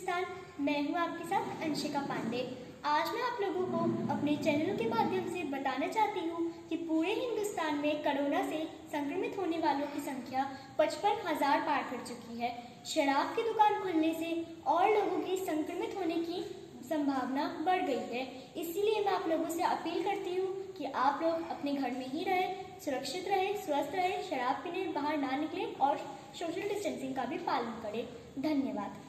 हिंदुस्तान। मैं हूं आपके साथ अंशिका पांडे। आज मैं आप लोगों को अपने चैनल के माध्यम से बताना चाहती हूं कि पूरे हिंदुस्तान में कोरोना से संक्रमित होने वालों की संख्या 55,000 पार कर चुकी है। शराब की दुकान खुलने से और लोगों की संक्रमित होने की संभावना बढ़ गई है। इसीलिए मैं आप लोगों से अपील करती हूँ कि आप लोग अपने घर में ही रहें, सुरक्षित रहें, स्वस्थ रहें, शराब पीने बाहर ना निकलें और सोशल डिस्टेंसिंग का भी पालन करें। धन्यवाद।